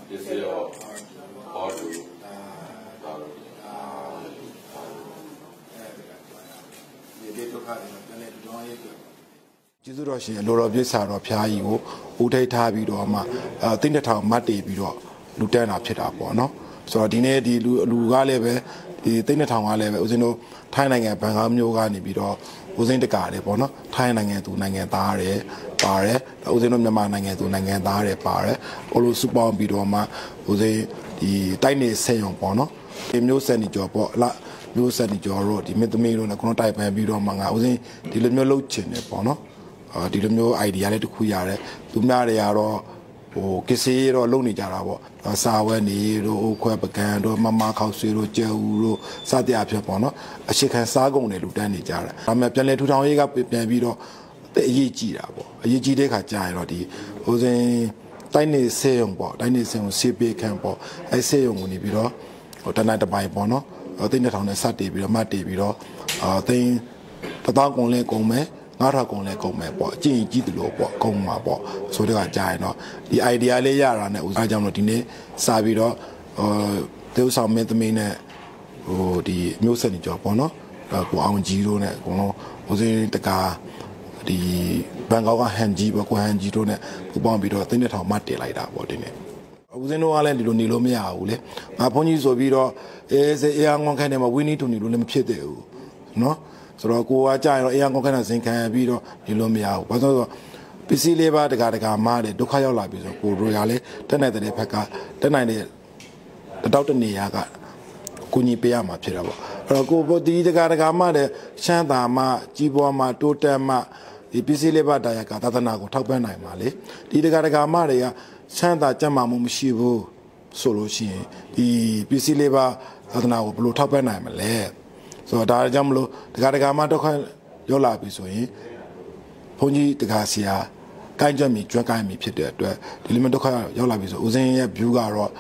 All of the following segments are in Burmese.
ကျေးဇူးတော်ရှင်အလိုတော်ပြည့်စာတော်ဖျားကြီးကိုဦးထိတ်ထားပြီးတော့မှတိတ်တထောင်မတ်တည်ပြီးတော့လူတန်းတာဖြစ်တာပေါ့နော်ဆိုတော့ဒီနေ့ဒီလူကလည်းပဲဒီတိတ်တထောင်ကလည်းပဲဦးဇင်းတို့ထိုင်းနိုင်ငံဘန်ကောက်မြို့ကနေပြီးတော့ဦးဇင်းတကာတယ်ပေါ့နော်ထိုင်းနိုင်ငံသူနိုင်ငံသားတယ်ပါတယ်ဦးဇင်းတို့မြန်မာနိုင်ငံသူနိုင်ငံသားတယ်ပါတယ်ဟိုလိုစုပေါင်းပြီးတော့မှဦးဇင်းဒီတိုက်နေဆက်ရုံပေါ့နော်ဒီမျိုးဆက်နေကြောပေါ့လားမျိုးဆက်နေကြောတော့ဒီမင်းသမီးတို့နဲ့ကျွန်တော်တိုက်ပန်ပြီးတော့မှငါဦးဇင်းဒီလိုမျိုးလှုပ်ချင်တယ်ပေါ့နော်ဒီလိုမျိုး idea လေးတစ်ခုရတယ်သူများတွေကတော့ဟိုကစ္စည်းတော့လုံနေကြတာပေါ့စာဝဲနေတို့ခွဲပကံတို့မမခောက်ဆွေတို့ကျဲဦးတို့စသည်အဖြစ်ပေါ့နော်အရှိခံစားကုန်တယ်လူတန်းနေကြတယ်ဒါပေမဲ့ပြန်လဲထူထောင်ရေးကပြန်ပြီးတော့အရေးကြီးတာပေါ့အရေးကြီးတဲ့ခါကြာရင်တော့ဒီဟိုစဉ်တိုင်းနေဆေးရုံပေါ့တိုင်းနေဆေးရုံဆေးပေးခံပေါ့အဲဆေးရုံကိုနေပြီးတော့ဟိုတနတ်တပိုင်းပေါ့နော်သိန်း2000နဲ့စတည်ပြီးတော့မှတ်တည်ပြီးတော့သိန်း1000ကုန်လဲကုန်မယ်9000ကုန်လဲကုန်မယ်ပေါ့အကျင့်ကြီးတယ်လို့ပေါ့ကုန်မှာပေါ့ဆိုတော့ကြာရင်တော့ဒီ idea လေးရတာနဲ့အားကြောင့်လို့ဒီနေ့စာပြီးတော့တေးဆောင်မင်းသမီးနဲ့ဟိုဒီမျိုးဆက်နေကြောပေါ့နော်ကိုအောင်ကြီးတို့နဲ့အကုန်လုံးဦးစင်းတကာဒီဘန်ကောက်ကဟန်ကြီးပေါ့ကိုဟန်ကြီးတို့နဲ့ပူပေါင်းပြီးတော့သိန်း1000မှတ်တင်လိုက်တာပေါ့ဒီနေ့ဦးစင်းတို့ကလည်းဒီလိုနေလို့မရဘူးလေငါဘုန်းကြီးဆိုပြီးတော့အေးငွန်ခိုင်းတယ်မှာဝင်းနီးတူနေလို့လည်းမဖြစ်သေးဘူးနော်ဆိုတော့ကိုကကြာရင်တော့အေးငွန်ခိုင်းတာဇင်ခံပြီးတော့နေလို့မရဘူးဘာလို့ဆိုတော့ပစ္စည်းလေးပါတကာမားတယ်ဒုက္ခရောက်လာပြီဆိုကိုတို့ရလဲတက်နိုင်တဲ့ဘက်ကတက်နိုင်တဲ့တောက်တနေရကကိုညီပေးရမှာဖြစ်တာပေါ့အဲ့တော့ကိုဒီတကာမားတဲ့ရှမ်းသာမှကြီးပွားမှတိုးတက်မှဒီပစ္စည်းလေးပါတရားကသာသနာကိုထောက်ပံ့နိုင်ပါလေဒီတကာမားတွေကချမ်းသာကြမ်းမာမှုမရှိဘူးဆိုလို့ရှိရင်ဒီပစ္စည်းလေးပါသာသနာကိုဘယ်လိုထောက်ပံ့နိုင်မလဲဆိုတော့ဒါကြောင့်မလို့တကာမှဒုက္ခရောက်လာပြီဆိုရင်ဘုန်းကြီးတကာဆရာကိုင်းကြက်မိကြွက်ကိုင်းမိဖြစ်တဲ့အတွက်ဒီလိုမျိုးဒုက္ခရောက်လာပြီဆိုဦးဇင်းရဲ့ view ကတော့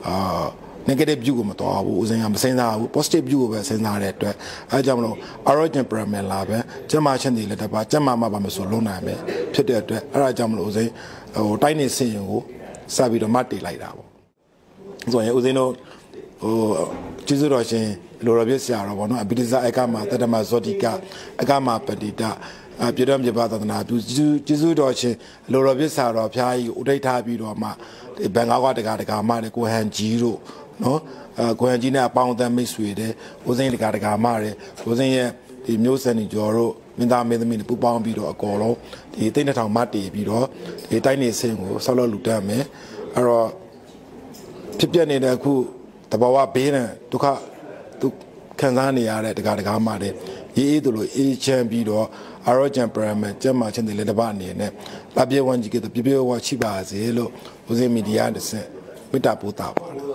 negative view ကိုမတော်ဘူးဦးဇင်းကမစဉ်းစားဘူး positive view ကိုပဲစဉ်းစားတဲ့အတွက်အဲကြောင့်မလို့ origin pyramid လာပဲကျမချင်းတွေလည်းတပါကျမမပါမဆိုလုံးနိုင်ပဲဖြစ်တဲ့အတွက်အဲဒါကြောင့်မလို့ဦးဇင်းဟိုတိုင်းနေစင်ရင်ကိုစပြီးတော့မတ်တေးလိုက်တာပေါ့ဆိုရင်ဦးဇင်းတို့ဟိုကျေးဇူးတော်ရှင်လိုတော်ပြည့်ဆရာတော်ပေါ့နော်အဘိဓိဇအကမတတမဇောတိကအကမပတိတပြည်တော်မြေပါသဒနာသူကျေးဇူးတော်ရှင်လိုတော်ပြည့်ဆရာတော်ဖျားကြီးဥဒိဋ္ဌပြီးတော့မှဘန်ကောက်ကတကာမှတဲ့ကိုဟန်ကြီးတို့နော်ကိုဟန်ကြီးနဲ့အပေါင်းအသင်းမိတ်ဆွေတဲ့ဦးစင်းတကာမှတဲ့ဦးစင်းရဲ့ဒီမျိုးစံနေကျော်တို့မင်းသားမင်းသမီးတွေပူပေါင်းပြီးတော့အကောလုံးဒီသိန်း1000မှတ်တည်ပြီးတော့ဒီတိုင်းနေစင်ကိုဆောက်လုပ်လူတက်မယ်အဲ့တော့ဖြစ်ပြနေတဲ့အခုတဘာဝဘေးနဲ့ဒုက္ခသူခံစားနေရတဲ့တကာမှတဲ့ရေးအေးတို့လိုအေးချမ်းပြီးတော့အာရောဂျန်ပရမတ်ကျမချင်းတွေလည်းတပတ်အနေနဲ့ပြပြဝန်းကြီးကပြပြဝါချိပါစေလို့ဦးစင်းမီဒီယာတစ်ဆင့်မေတ္တာပို့တာပါ